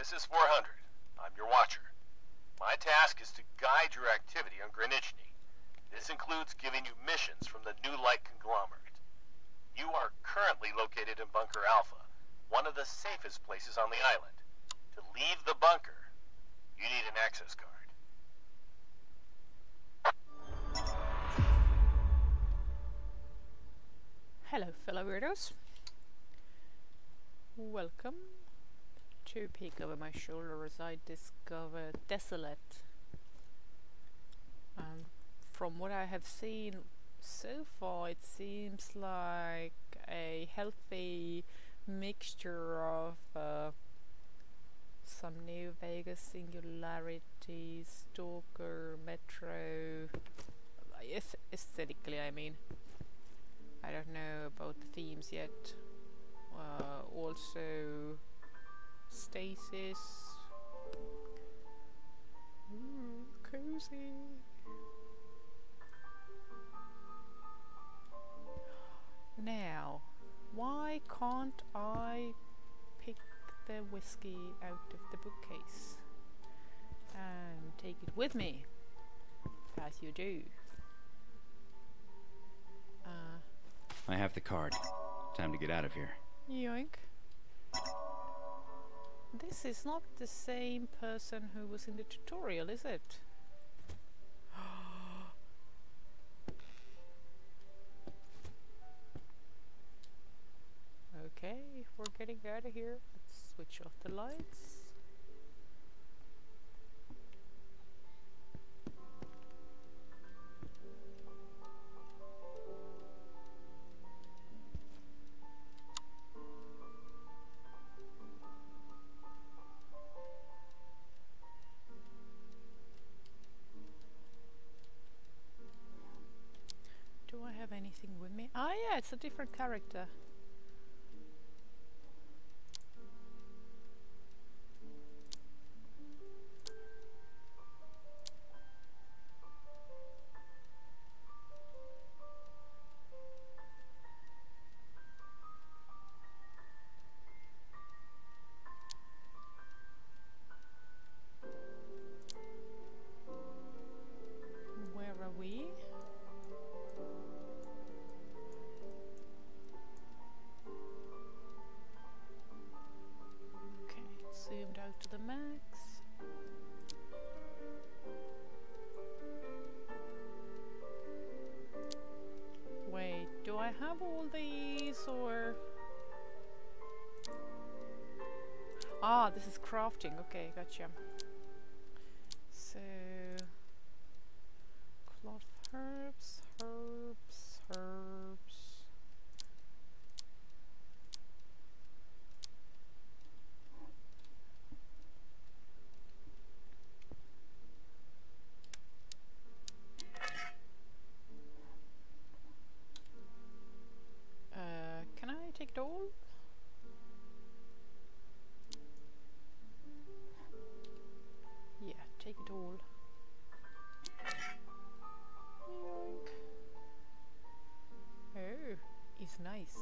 This is 400. I'm your watcher. My task is to guide your activity on Greenwich. This includes giving you missions from the New Light Conglomerate. You are currently located in Bunker Alpha, one of the safest places on the island. To leave the bunker, you need an access card. Hello, fellow weirdos. Welcome to peek over my shoulder as I discover Desolate. From what I have seen so far, it seems like a healthy mixture of some New Vegas Singularity, Stalker, Metro, aesthetically I mean. I don't know about the themes yet. Also Stasis. Ooh, cozy. Now, why can't I pick the whiskey out of the bookcase and take it with me, as you do? I have the card. Time to get out of here. Yoink. This is not the same person who was in the tutorial, is it? Okay, if we're getting out of here, let's switch off the lights. Do I have anything with me? Ah yeah, it's a different character. Where are we? Okay, zoomed out to the max. Wait, do I have all these or? Ah, this is crafting. Okay, gotcha. So, cloth herbs. Can I take it all? Yeah, take it all. Yoink. Oh, it's nice.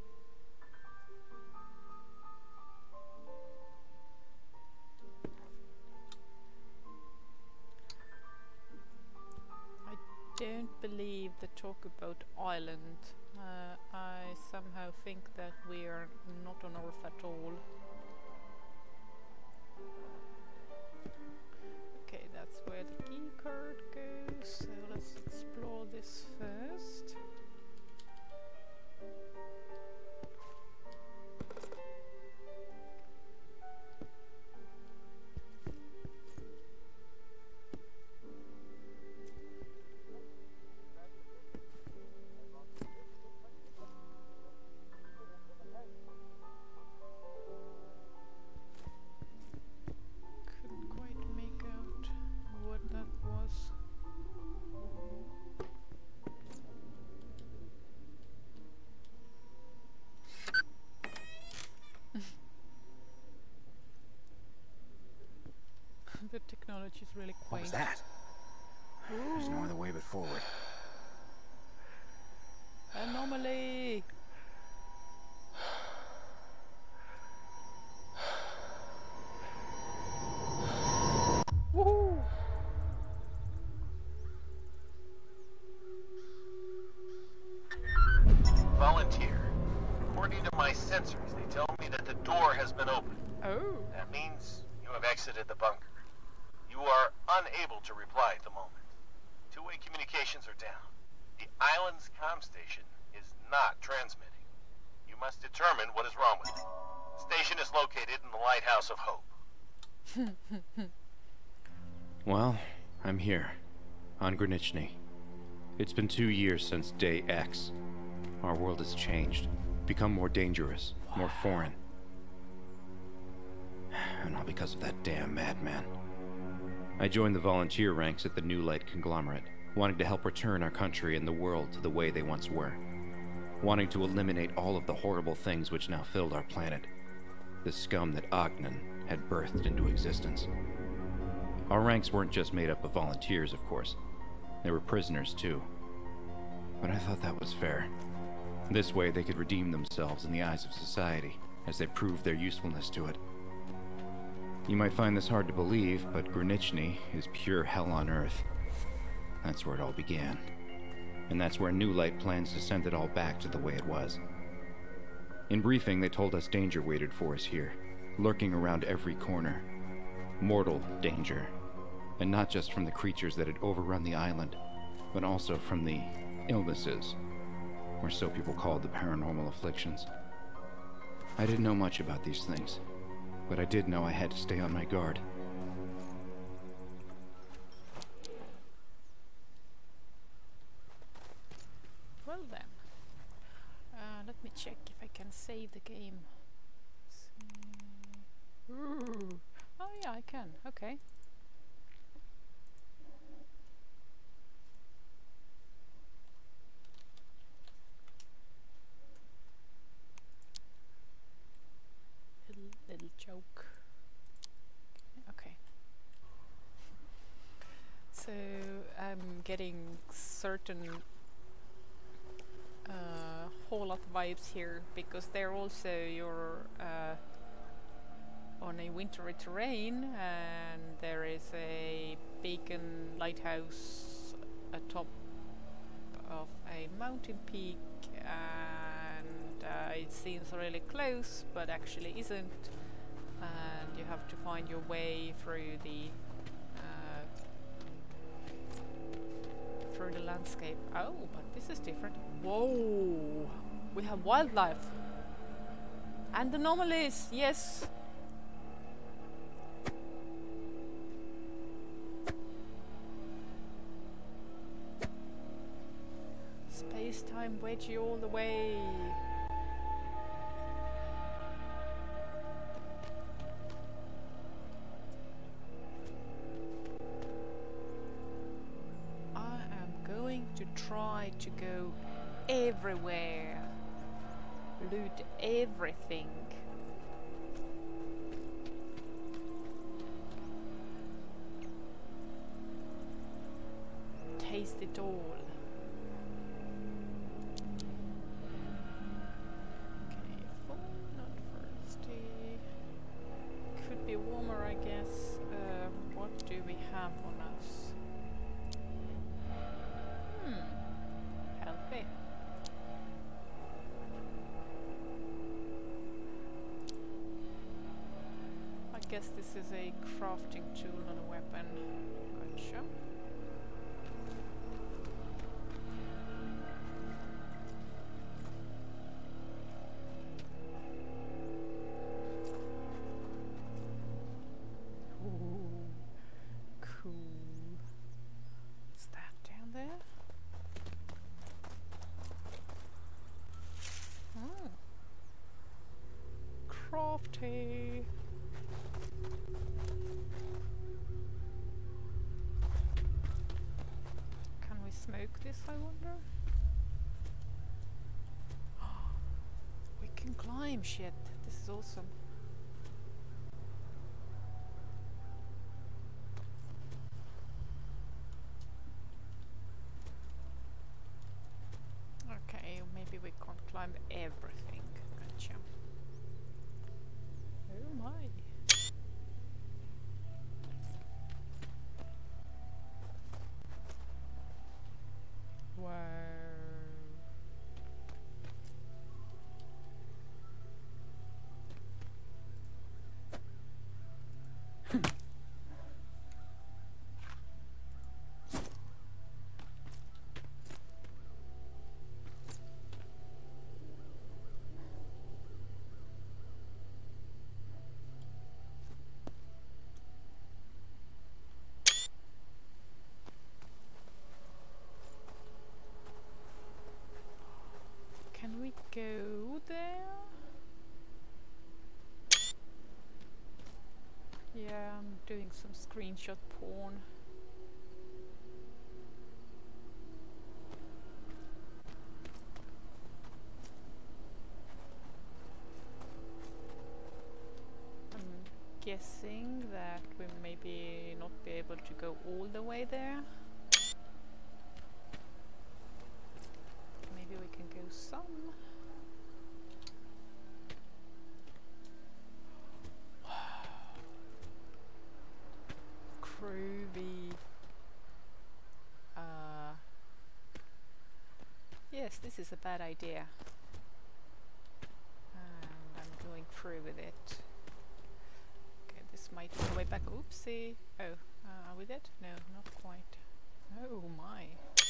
I don't believe the talk about island. I somehow think that we are not on Earth at all. Okay, that's where the key card goes, so let's explore this first. Couldn't quite make out what that was. The technology is really What was quaint. that? There's no other way but forward. Anomaly! According to my sensors, they tell me that the door has been opened. Oh. That means you have exited the bunker. You are unable to reply at the moment. Two-way communications are down. The island's comm station is not transmitting. You must determine what is wrong with it. Station is located in the Lighthouse of Hope. Well, I'm here. On Greenwich. It's been 2 years since Day X. Our world has changed. Become more dangerous. More foreign. And all because of that damn madman. I joined the volunteer ranks at the New Light conglomerate, wanting to help return our country and the world to the way they once were. Wanting to eliminate all of the horrible things which now filled our planet. The scum that Ogden had birthed into existence. Our ranks weren't just made up of volunteers, of course. There were prisoners, too. But I thought that was fair. This way they could redeem themselves in the eyes of society, as they proved their usefulness to it. You might find this hard to believe, but Greenwich is pure hell on Earth. That's where it all began. And that's where New Light plans to send it all back to the way it was. In briefing, they told us danger waited for us here, lurking around every corner. Mortal danger. And not just from the creatures that had overrun the island, but also from the illnesses, or so people called the paranormal afflictions. I didn't know much about these things, but I did know I had to stay on my guard. Well then, let me check if I can save the game. Ooh. Oh yeah, I can. Okay. Little joke. Okay. So I'm getting certain whole lot of vibes here because they're also your on a wintry terrain, and there is a beacon lighthouse atop of a mountain peak, and it seems really close but actually isn't, and you have to find your way through the landscape. Oh, but this is different. Whoa, we have wildlife and anomalies. Yes. Space-time wedgie all the way. I am going to try to go everywhere, loot everything. Taste it all. Warmer, I guess. What do we have on us? Healthy. I guess this is a crafting tool, not a weapon. Gotcha. Crafty. Can we smoke this, I wonder? We can climb shit. This is awesome. Okay, maybe we can't climb everything. Gotcha. Oh my. Wow. doing some screenshot porn. I'm guessing that we maybe not be able to go all the way there. Maybe we can go some. Groovy. Yes, this is a bad idea. And I'm going through with it. Okay, this might be the way back. Oopsie. Oh, are we dead? No, not quite. Oh my.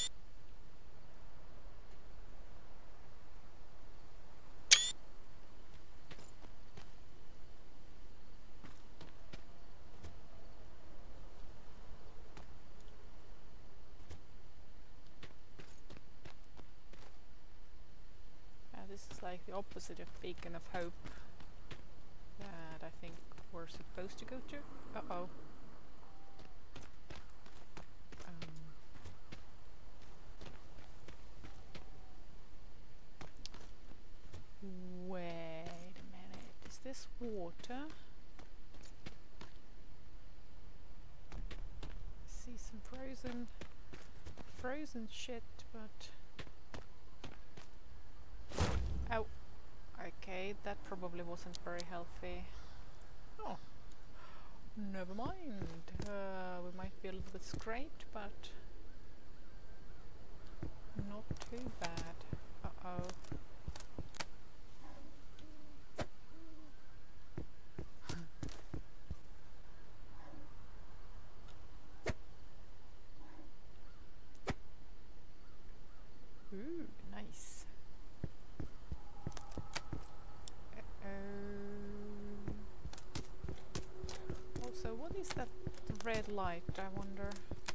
This is like the opposite of Beacon of Hope that I think we're supposed to go to. Uh-oh. Wait a minute. Is this water? I see some frozen shit, but... Oh, okay, that probably wasn't very healthy. Oh, never mind. We might be a little bit scraped, but not too bad. Uh-oh. Ooh, nice. Also, what is that red light, I wonder?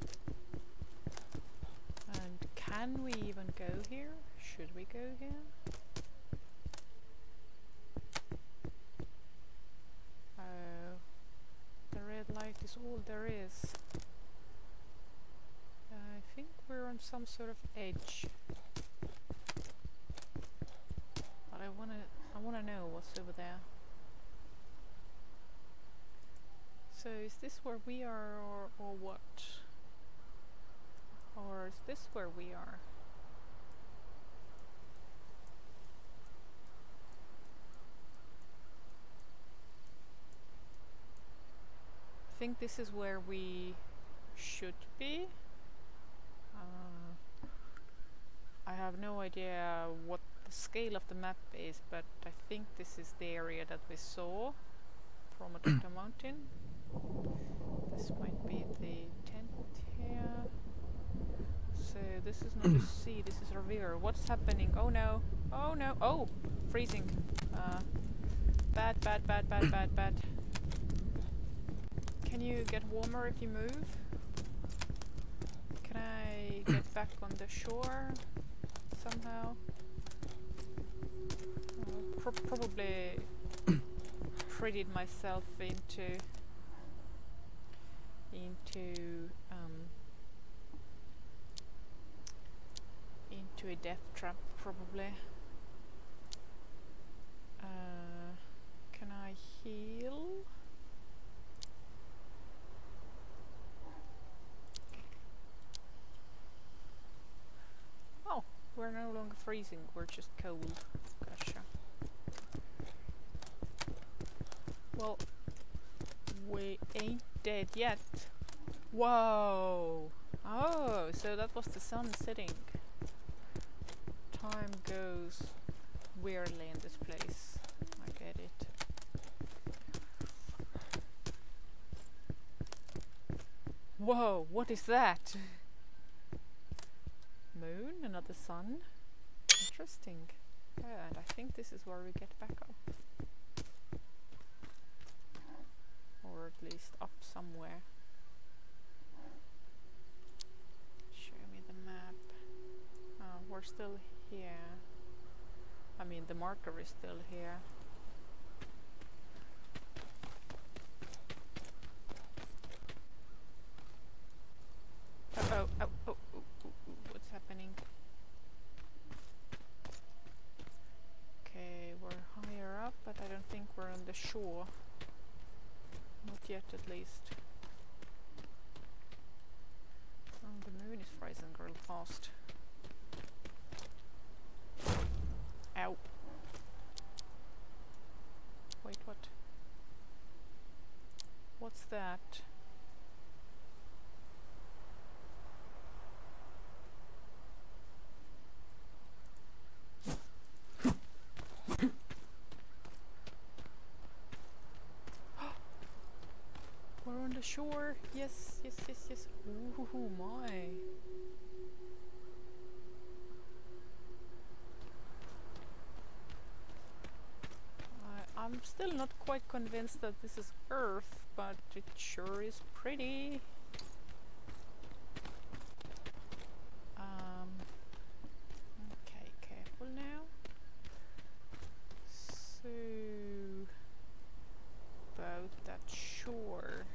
And can we even go here? Should we go here? Oh, the red light is all there is. I think we're on some sort of edge. But I wanna know what's over there. So is this where we are, or what? Or is this where we are? I think this is where we should be. I have no idea what the scale of the map is, but I think this is the area that we saw from atop the mountain. This might be the tent here. So this is not a sea, this is a river. What's happening? Oh no! Oh no! Oh! Freezing! Bad, bad, bad, bad, bad, bad. Can you get warmer if you move? Can I get back on the shore somehow? Probably prettied myself into a death trap, probably. Can I heal? Oh, we're no longer freezing, we're just cold. Gotcha. Well, we ain't dead yet. Whoa! Oh, so that was the sun setting. Time goes weirdly in this place. I get it. Whoa, what is that? Moon, another sun. Interesting. Yeah, and I think this is where we get back up. Or at least up somewhere. Show me the map. Oh, we're still here. I mean, the marker is still here. it at least. Oh, the moon is rising real fast. Ow. Wait, what? What's that? We're on the shore. Yes, yes, yes, yes. Ooh, my. I'm still not quite convinced that this is Earth, but it sure is pretty. Okay, careful now. So, about that shore.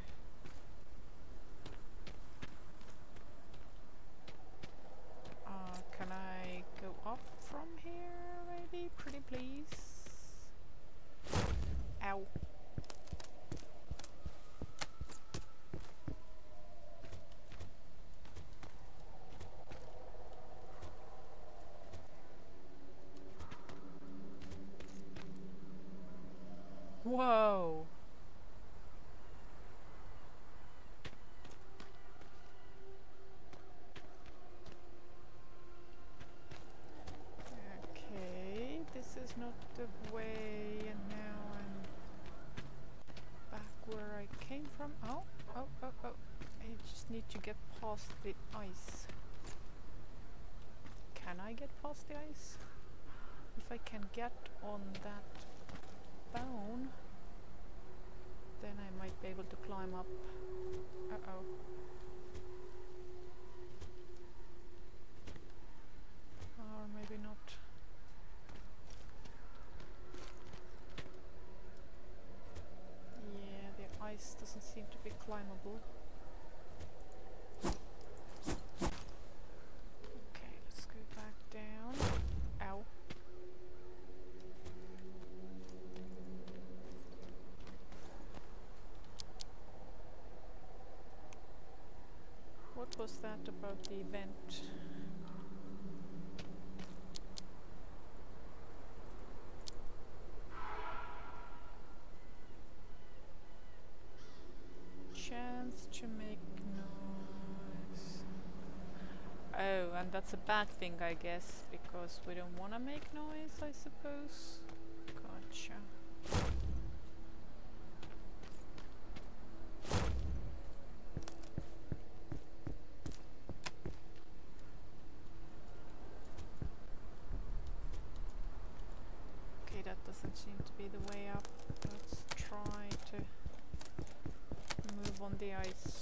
Can I go up from here, maybe? Pretty please. Ow. Whoa. Okay, this is not the way, and now I'm back where I came from. Oh, oh, oh, oh. I just need to get past the ice. Can I get past the ice? If I can get on that bone, then I might be able to climb up. Uh-oh. Or maybe not. Yeah, the ice doesn't seem to be climbable. Okay, let's go back down. Ow. What was that about the event? Chance to make noise. Oh, and that's a bad thing, I guess, because we don't want to make noise, I suppose. Gotcha. Okay, that doesn't seem to be the way up. Let's try to move on the ice.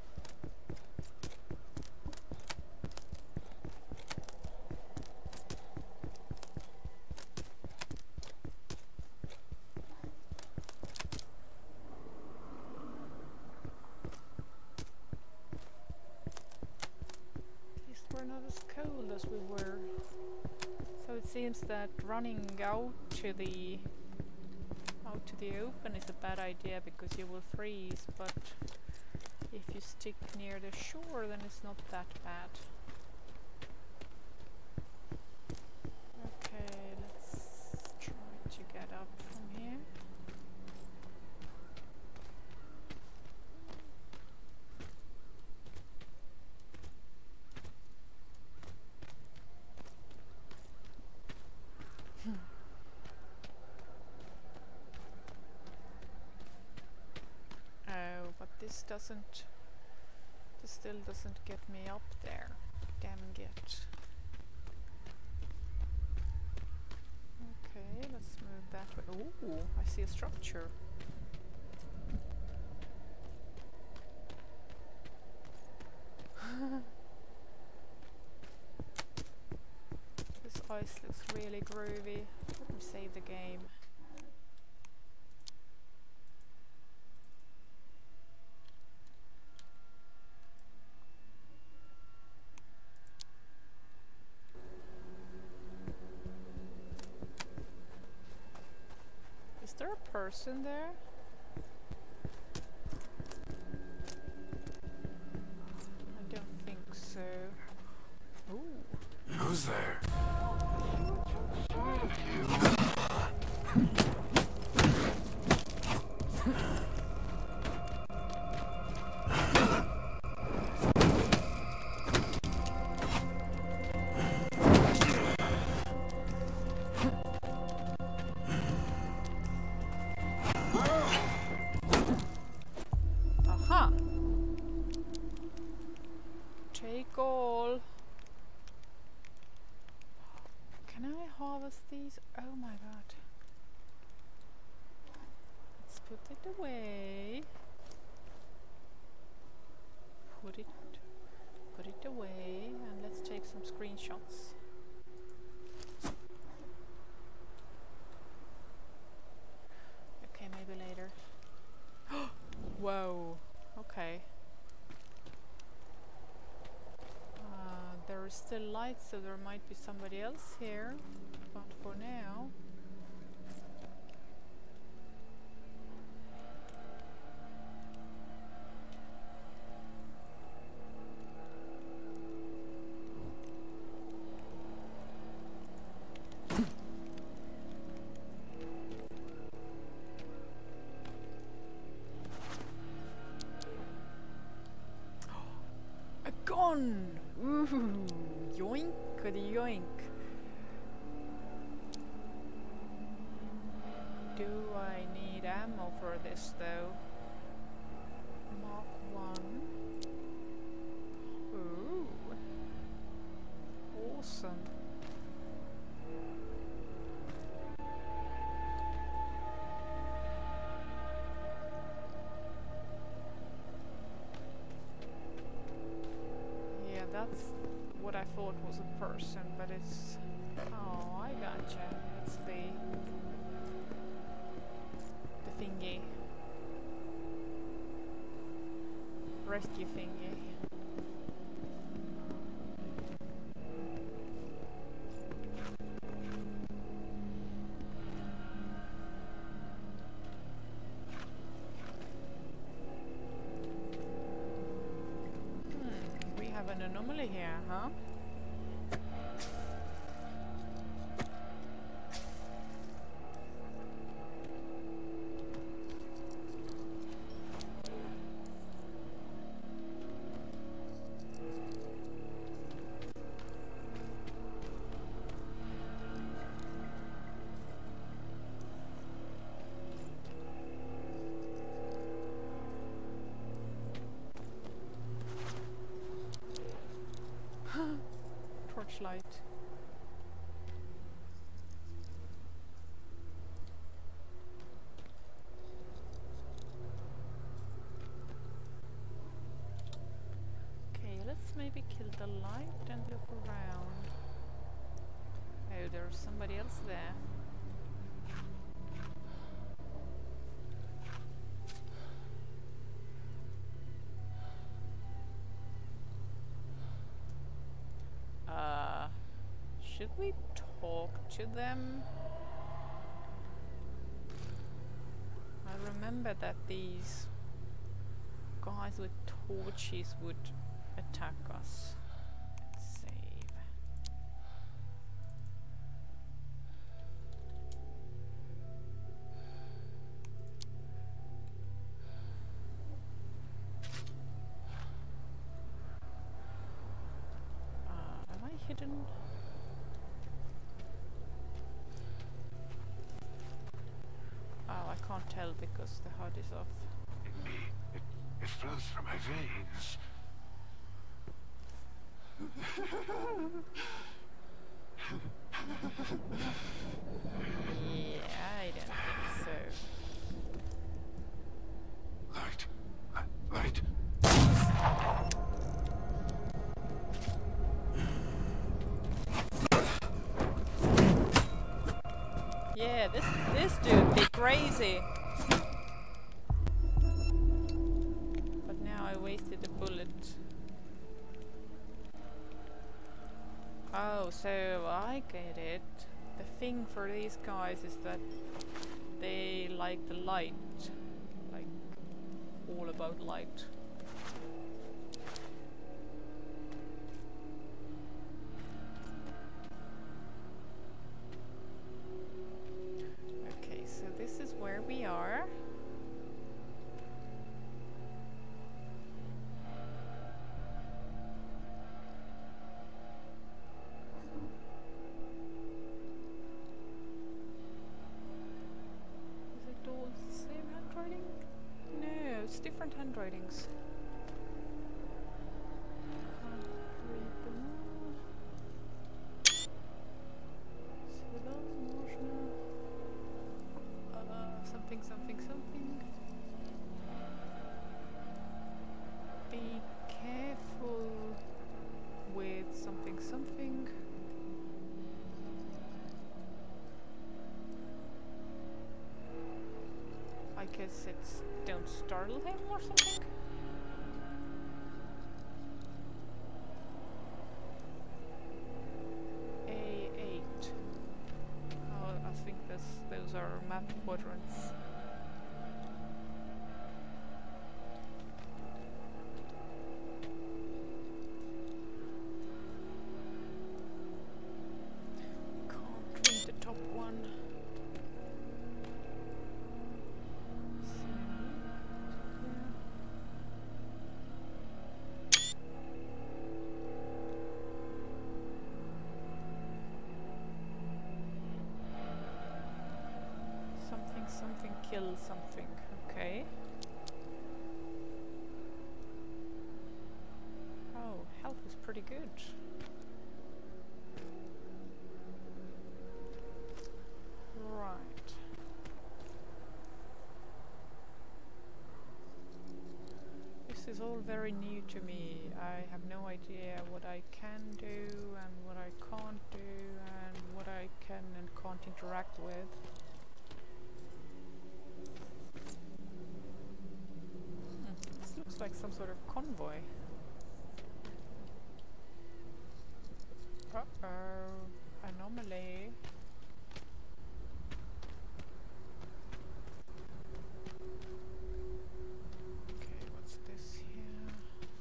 At least we're not as cold as we were. So it seems that running out to the open is a bad idea because you will freeze, but if you stick near the shore then it's not that bad. Okay, let's try to get up from here. Oh, but this still doesn't get me up there. Damn it. Okay, let's move that way. Ooh, I see a structure. This ice looks really groovy. Let me save the game. Is there a person there? Who's there? Aha! Take all. Can I harvest these? Oh my god. Let's put it away. Put it away, and let's take some screenshots. Okay, maybe later. Whoa. Okay. There is still light, so there might be somebody else here. But for now... A gun! Ooh, yoink, yoink. Do I need ammo for this though? Mark 1. Ooh. Awesome. Yeah, that's what I thought was a person, but it's... Oh, I gotcha. It's the thingy. Rescue thingy. We have an anomaly here, huh? Torchlight. Okay, let's maybe kill the light and look around. Oh, there's somebody else there. Should we talk to them? I remember that these guys with torches would attack us. Let's save. Am I hidden? Oh, I can't tell because the HUD is off. It flows through my veins. Yeah, I don't think so. Light. Light. Yeah, this dude be crazy. But now I wasted a bullet. Oh, so I get it. The thing for these guys is that they like the light. Like, all about light. it's don't startle him or something? A8. Oh, I think those are map quadrants. Can't read the top one. Something kill something, okay. Oh, health is pretty good. Right. This is all very new to me. I have no idea what I can do and what I can't do and what I can and can't interact with. This looks like some sort of convoy. Uh-oh, anomaly. Okay, what's this here?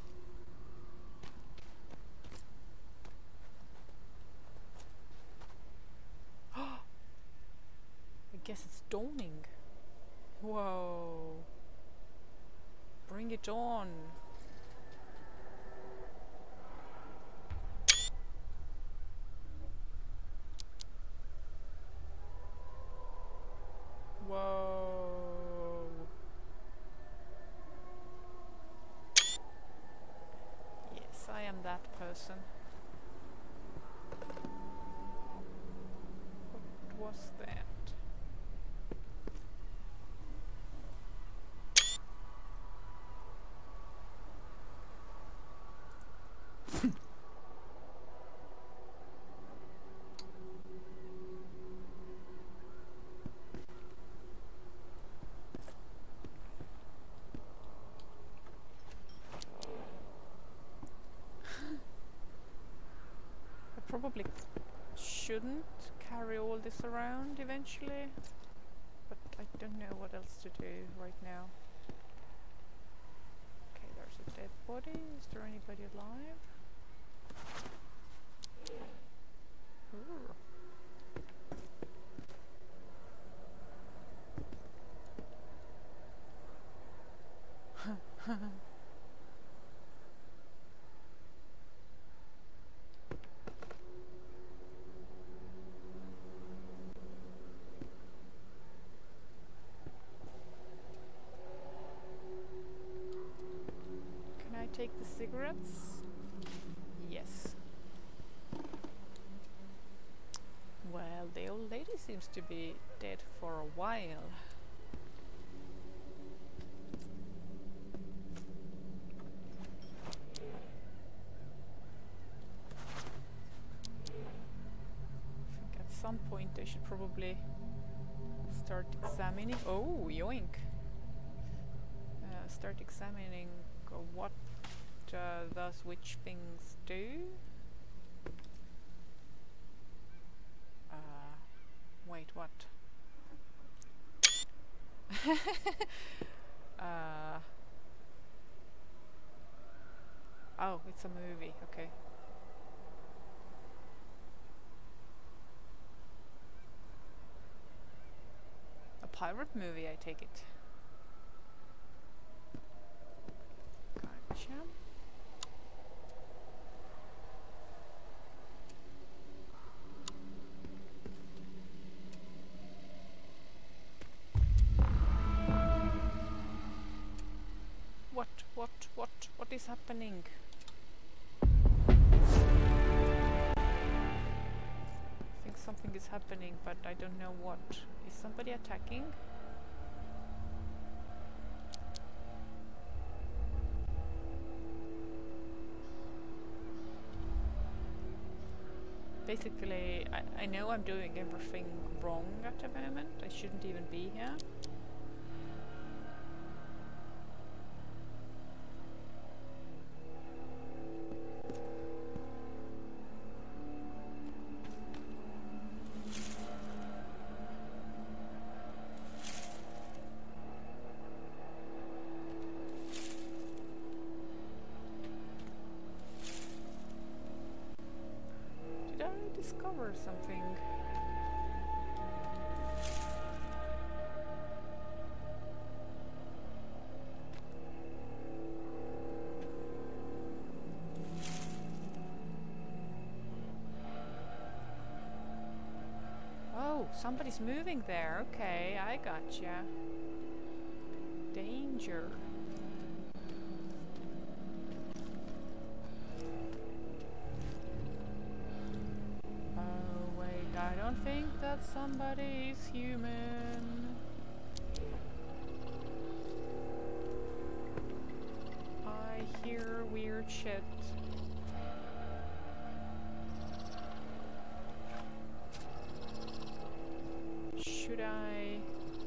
I guess it's dawning. Whoa. Bring it on. Whoa. Yes, I am that person. What was that? Probably shouldn't carry all this around eventually, but I don't know what else to do right now. Okay, there's a dead body. Is there anybody alive? Ooh. Take the cigarettes? Yes. Well, the old lady seems to be dead for a while. I think at some point I should probably start examining. Oh, yoink! Start examining what does which things do. Wait, what? Oh, it's a movie, okay. A pirate movie, I take it. Gotcha. What is happening? I think something is happening, but I don't know what. Is somebody attacking? Basically, I know I'm doing everything wrong at the moment. I shouldn't even be here. discover something. Oh, somebody's moving there. Okay, I gotcha. Danger. Oh wait, I don't think that somebody is human. I hear weird shit. Should I?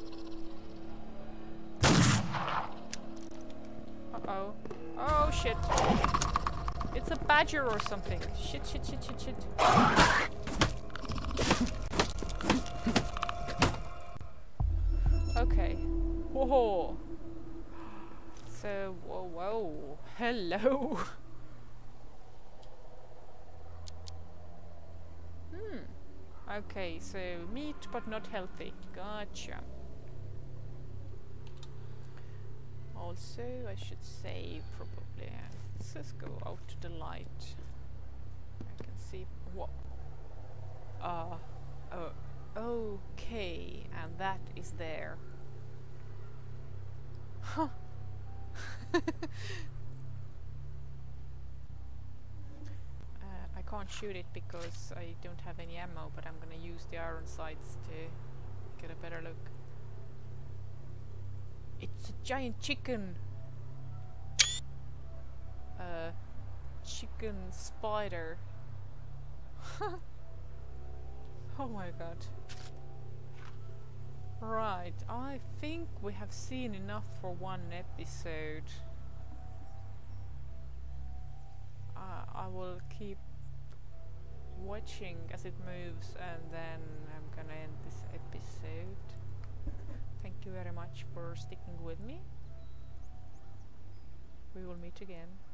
Uh-oh. Oh shit. It's a badger or something. Shit, shit, shit, shit, shit. Okay. Whoa. So, whoa, whoa. Hello. Okay, so meat but not healthy. Gotcha. Also, I should save probably. Let's just go out to the light. I can see what. Okay, and that is there. Huh. I can't shoot it because I don't have any ammo, but I'm gonna use the iron sights to get a better look. It's a giant chicken! Chicken spider. Oh my god. Right, I think we have seen enough for one episode. I will keep watching as it moves, and then I'm gonna end this episode. Thank you very much for sticking with me. We will meet again.